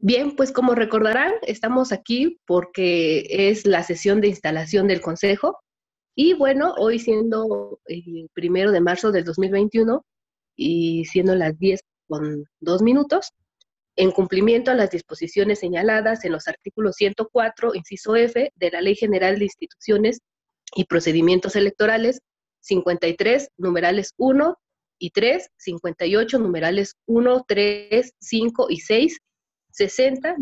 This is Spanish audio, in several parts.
Bien, pues como recordarán, estamos aquí porque es la sesión de instalación del Consejo y bueno, hoy siendo el 1 de marzo del 2021 y siendo las 10:02, en cumplimiento a las disposiciones señaladas en los artículos 104, inciso F, de la Ley General de Instituciones y Procedimientos Electorales, 53, numerales 1 y 3, 58, numerales 1, 3, 5 y 6, 60,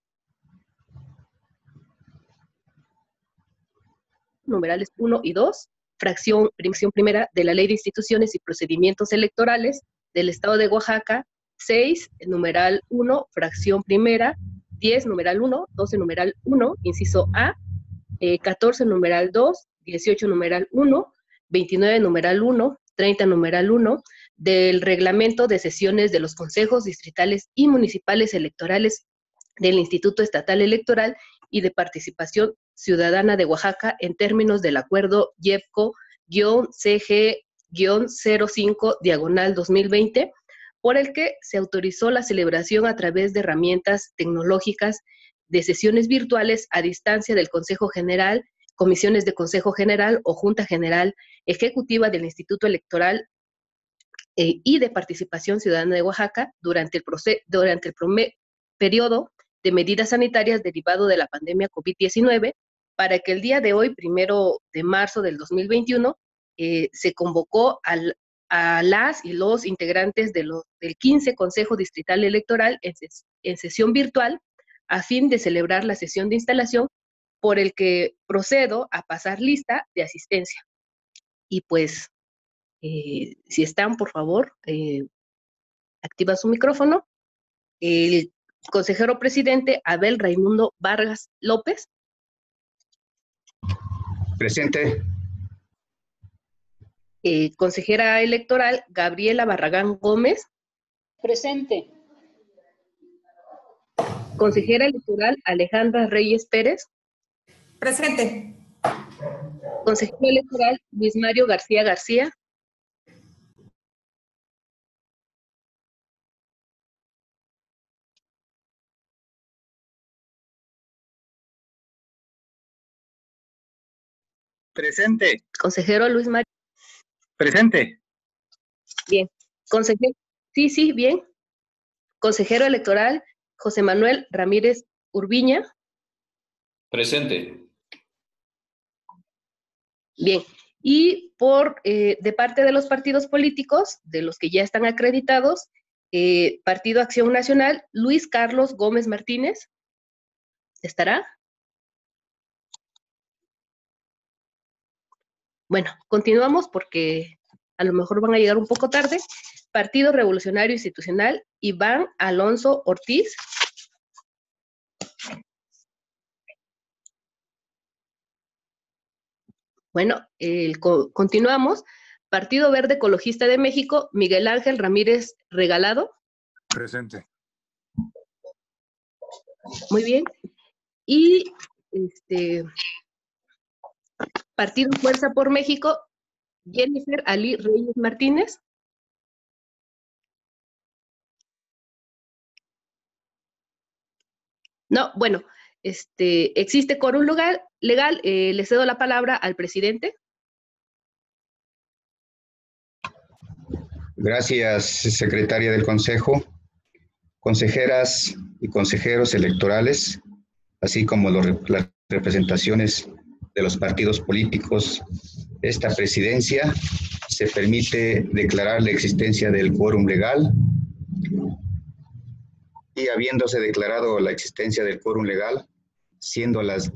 numerales 1 y 2, fracción primera de la Ley de Instituciones y Procedimientos Electorales del Estado de Oaxaca, 6, numeral 1, fracción primera, 10, numeral 1, 12, numeral 1, inciso A, 14, numeral 2, 18, numeral 1, 29, numeral 1, 30, numeral 1, del Reglamento de Sesiones de los Consejos Distritales y Municipales Electorales del Instituto Estatal Electoral y de Participación Ciudadana de Oaxaca en términos del acuerdo IEPCO-CG-05/2020, por el que se autorizó la celebración a través de herramientas tecnológicas de sesiones virtuales a distancia del Consejo General, comisiones de Consejo General o Junta General Ejecutiva del Instituto Electoral y de Participación Ciudadana de Oaxaca durante el periodo de medidas sanitarias derivado de la pandemia COVID-19, para que el día de hoy, 1 de marzo del 2021, se convocó a las y los integrantes del 15 Consejo Distrital Electoral en sesión virtual a fin de celebrar la sesión de instalación, por el que procedo a pasar lista de asistencia. Y pues, si están, por favor, activa su micrófono. El consejero presidente Abel Raimundo Vargas López. Presente. Consejera electoral Gabriela Barragán Gómez. Presente. Consejera electoral Alejandra Reyes Pérez. Presente. Consejero electoral Luis Mario García García. Presente. Consejero Luis Mario. Presente. Bien. Consejero. Sí, bien. Consejero electoral José Manuel Ramírez Urbiña. Presente. Bien. Y de parte de los partidos políticos, de los que ya están acreditados, Partido Acción Nacional, Luis Carlos Gómez Martínez. ¿Estará? Bueno, continuamos porque a lo mejor van a llegar un poco tarde. Partido Revolucionario Institucional, Iván Alonso Ortiz. Bueno, continuamos. Partido Verde Ecologista de México, Miguel Ángel Ramírez Regalado. Presente. Muy bien. Y Partido Fuerza por México, Jennifer Ali Reyes Martínez. No, bueno, existe quórum legal, le cedo la palabra al presidente. Gracias, secretaria del Consejo, consejeras y consejeros electorales, así como las representaciones de los partidos políticos. Esta presidencia se permite declarar la existencia del quórum legal y habiéndose declarado la existencia del quórum legal, siendo las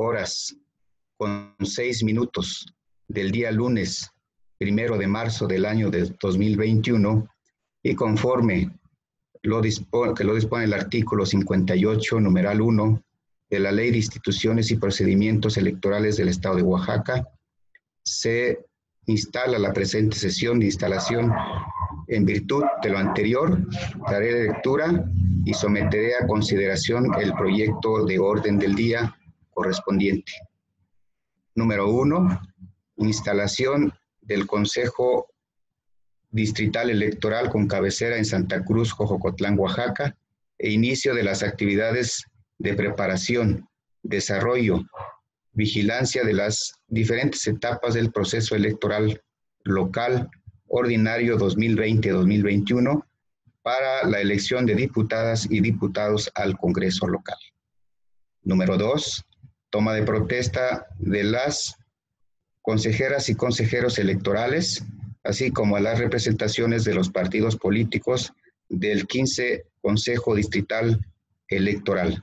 10:06 del día lunes 1 de marzo del año de 2021 y conforme lo dispone el artículo 58, numeral 1 de la Ley de Instituciones y Procedimientos Electorales del Estado de Oaxaca, se instala la presente sesión de instalación. En virtud de lo anterior, daré lectura y someteré a consideración el proyecto de orden del día correspondiente. Número 1, instalación del Consejo Distrital Electoral con cabecera en Santa Cruz, Jojocotlán, Oaxaca, e inicio de las actividades de preparación, desarrollo, vigilancia de las diferentes etapas del proceso electoral local ordinario 2020-2021 para la elección de diputadas y diputados al Congreso local. Número 2, toma de protesta de las consejeras y consejeros electorales, así como a las representaciones de los partidos políticos del 15 Consejo Distrital Electoral.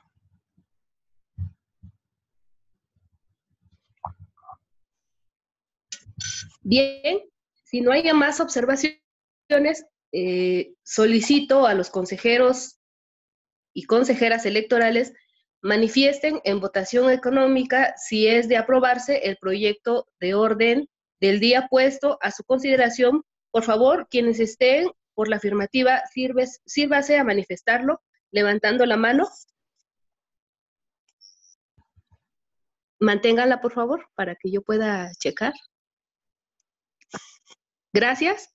Bien, si no hay más observaciones, solicito a los consejeros y consejeras electorales manifiesten en votación económica si es de aprobarse el proyecto de orden del día puesto a su consideración. Por favor, quienes estén por la afirmativa, sírvase a manifestarlo levantando la mano. Manténganla, por favor, para que yo pueda checar. Gracias.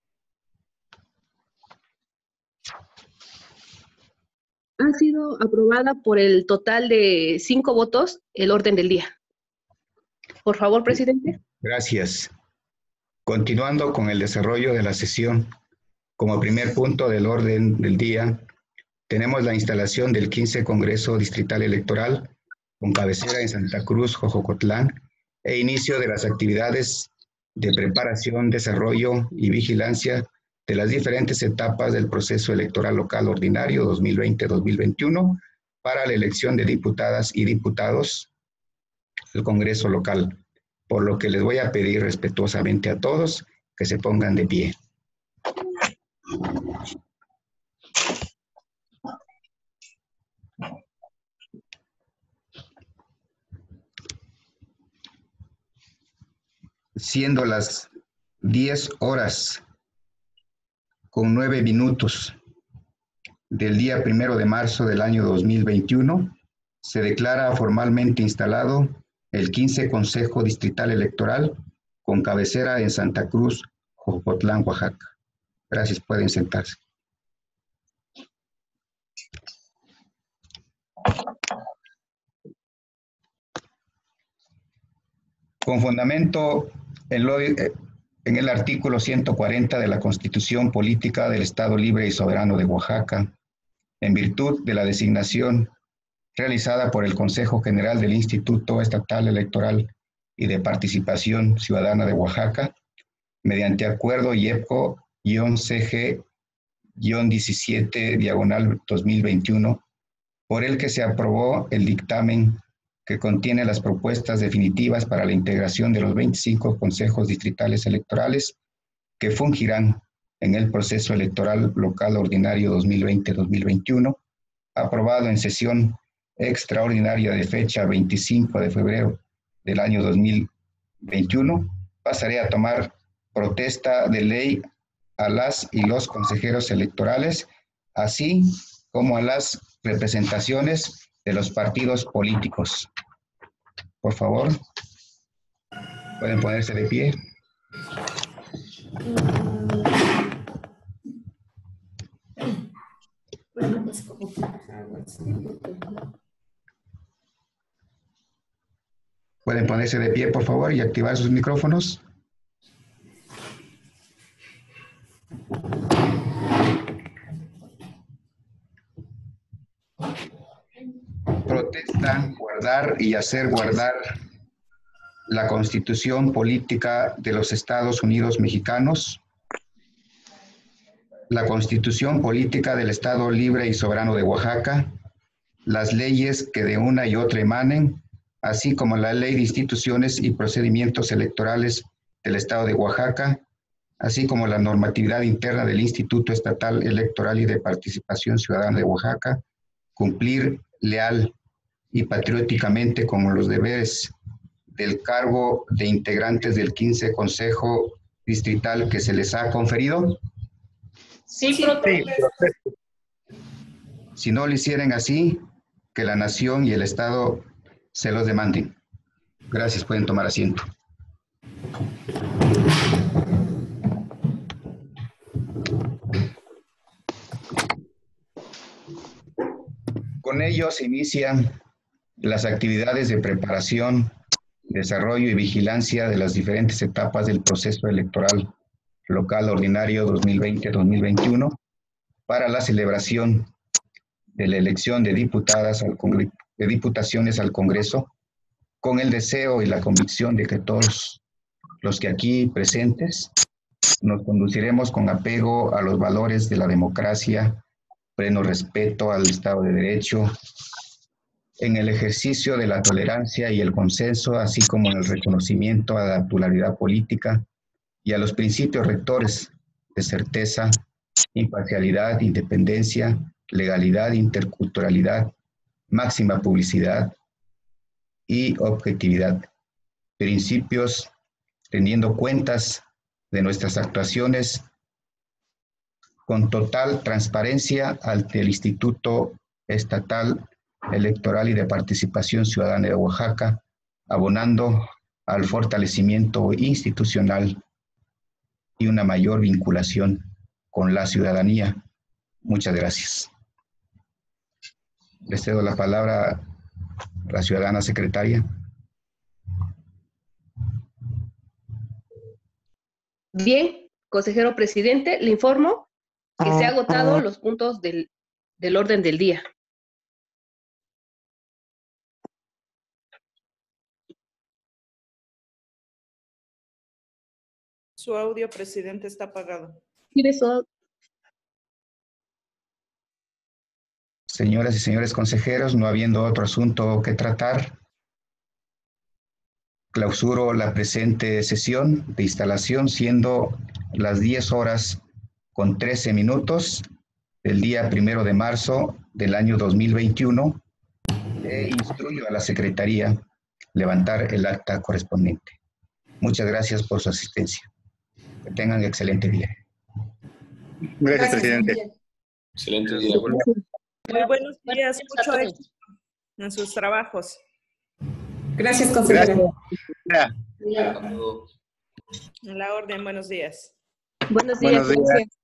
Ha sido aprobada por el total de 5 votos el orden del día. Por favor, presidente. Gracias. Continuando con el desarrollo de la sesión, como primer punto del orden del día, tenemos la instalación del 15 Congreso Distrital Electoral con cabecera en Santa Cruz, Jojocotlán, e inicio de las actividades de preparación, desarrollo y vigilancia de las diferentes etapas del proceso electoral local ordinario 2020-2021 para la elección de diputadas y diputados del Congreso local, por lo que les voy a pedir respetuosamente a todos que se pongan de pie. Siendo las 10:09 del día 1 de marzo del año 2021, se declara formalmente instalado el 15 Consejo Distrital Electoral con cabecera en Santa Cruz, Jojocotlán, Oaxaca. Gracias, pueden sentarse. Con fundamento en el artículo 140 de la Constitución Política del Estado Libre y Soberano de Oaxaca, en virtud de la designación realizada por el Consejo General del Instituto Estatal Electoral y de Participación Ciudadana de Oaxaca, mediante acuerdo IEPCO-CG-17/2021, por el que se aprobó el dictamen que contiene las propuestas definitivas para la integración de los 25 consejos distritales electorales que fungirán en el proceso electoral local ordinario 2020-2021, aprobado en sesión extraordinaria de fecha 25 de febrero del año 2021, pasaré a tomar protesta de ley a las y los consejeros electorales, así como a las representaciones de los partidos políticos. Por favor, pueden ponerse de pie. Pueden ponerse de pie, por favor, y activar sus micrófonos. Protesta guardar y hacer guardar la Constitución Política de los Estados Unidos Mexicanos, la Constitución Política del Estado Libre y Soberano de Oaxaca, las leyes que de una y otra emanen, así como la Ley de Instituciones y Procedimientos Electorales del Estado de Oaxaca, así como la normatividad interna del Instituto Estatal Electoral y de Participación Ciudadana de Oaxaca, cumplir leal y patrióticamente con los deberes del cargo de integrantes del 15 Consejo Distrital que se les ha conferido. Sí, protesto. Si no lo hicieran así, que la nación y el Estado se los demanden. Gracias, pueden tomar asiento. Con ello se inician las actividades de preparación, desarrollo y vigilancia de las diferentes etapas del proceso electoral local ordinario 2020-2021 para la celebración de la elección de diputaciones al Congreso, con el deseo y la convicción de que todos los que aquí presentes nos conduciremos con apego a los valores de la democracia, pleno respeto al Estado de Derecho, en el ejercicio de la tolerancia y el consenso, así como en el reconocimiento a la pluralidad política y a los principios rectores de certeza, imparcialidad, independencia, legalidad, interculturalidad, máxima publicidad y objetividad. Principios teniendo cuentas de nuestras actuaciones con total transparencia ante el Instituto Estatal Electoral y de Participación Ciudadana de Oaxaca, abonando al fortalecimiento institucional y una mayor vinculación con la ciudadanía. Muchas gracias. Le cedo la palabra a la ciudadana secretaria. Bien, consejero presidente, le informo que se han agotado los puntos del orden del día. Su audio, presidente, está apagado. Señoras y señores consejeros, no habiendo otro asunto que tratar, clausuro la presente sesión de instalación, siendo las 10:13 del día 1 de marzo del año 2021. Instruyo a la Secretaría levantar el acta correspondiente. Muchas gracias por su asistencia. Que tengan excelente día. Gracias, presidente. Excelente día. Muy buenos días, mucho éxito en sus trabajos. Gracias, consejero. Gracias. En la orden, buenos días. Buenos días. Buenos días.